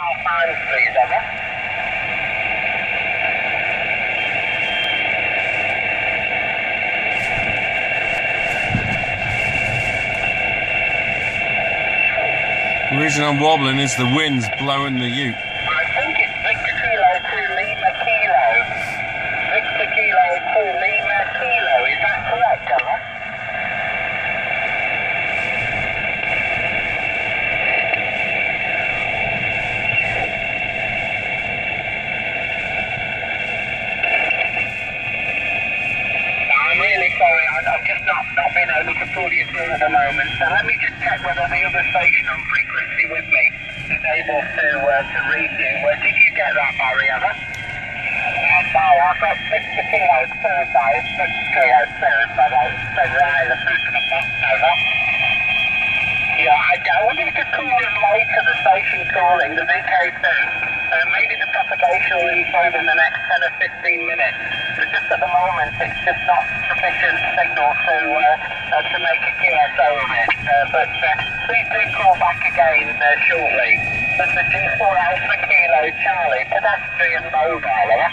final times, please, over. The reason I'm wobbling is the wind's blowing the ute. I think it's Victor Kilo 2 Lima Kilo. Victor Kilo 2 Lima Kilo, is that correct, over? I'm really sorry, I've just not been able to pull you through at the moment, so let me just check whether the other station on frequency with me is able to read you. Did you get that, Barry, ever? No, I've got 60 kilos too, guys, 60 kilos too, so that's right, the fruit of the box, over. Yeah, I wanted to call in later, the station calling, the VK2. Maybe the propagation will improve in the next 10 or 15 minutes. But just at the moment, it's just not sufficient signal to make a QSO of it. But please do call back again shortly. That's the G4 Alpha Kilo Charlie, pedestrian mobile, over.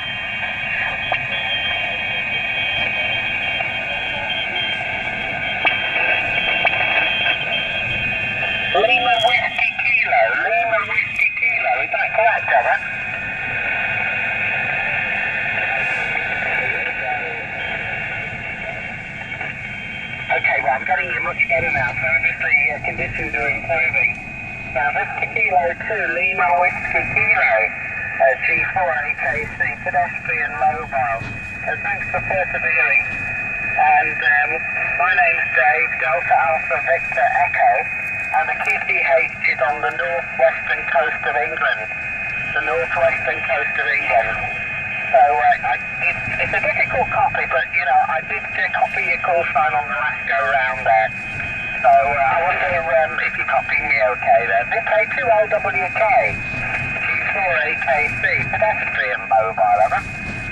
Lima Whiskey Kilo, is that correct, over? Okay, well, I'm getting you much better now, so obviously conditions are improving. Now, Whiskey Kilo 2, Lima Whiskey Kilo, G4AKC, pedestrian mobile. Thanks for persevering. And my name's Dave, Delta Alpha Victor Echo. And the QTH is on the northwestern coast of England. The northwestern coast of England. So it's a difficult copy, but you know, I did copy your call sign on the last go round there. So I wonder if you're copying me okay there. VK2LWK, G4AKC, pedestrian mobile, over.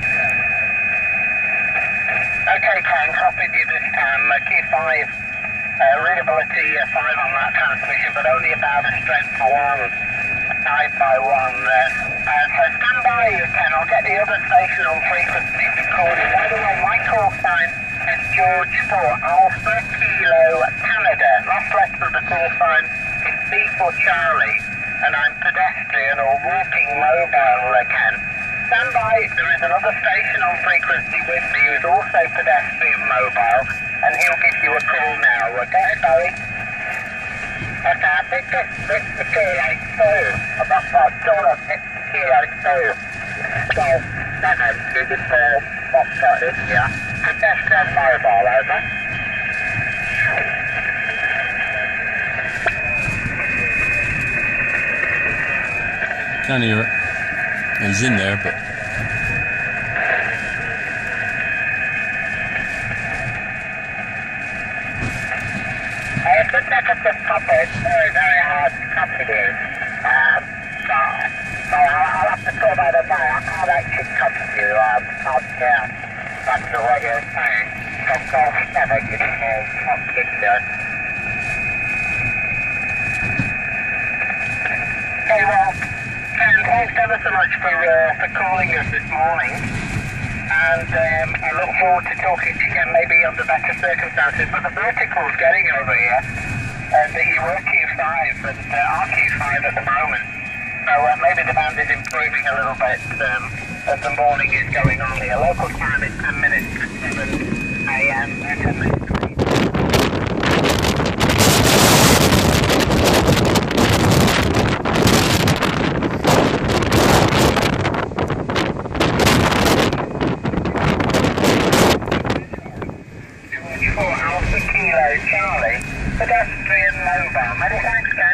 Okay, Ken, copied you this time. Q5. Readability 5 on that transmission, but only about a strength 1, 5 by 1. So stand by you, Ken. I'll get the other station on frequency to call you. By the way, my call sign is George 4 Alpha Kilo Canada. Last letter of the call sign is B for Charlie, and I'm pedestrian or walking mobile, Ken. Stand by. There is another station on frequency with me who's also pedestrian mobile, and he'll give you a call now. Okay, Barry? Okay, I think it's the Kilo 2. I've got my daughter, it's the Kilo 2. So, do the call. What's got this here? Pedestrian mobile, over. Can't hear it. He's in there, but... It's a negative copy. It's very, very hard to copy you. So I'll have to call that a day. I can't actually copy you. That's the way you're saying. Some call 7, you can copy you. Okay, well, Ken, thanks ever so much for calling us this morning. And I look forward to talking to you again, maybe under better circumstances. But the vertical's getting over here, and you were Q5 and RQ5 at the moment. So maybe the band is improving a little bit as the morning is going on here. Local time is 10 minutes to 7 a.m. 10 minutes to 8. Alpha Kilo Charlie, pedestrian mobile. Many thanks, guys.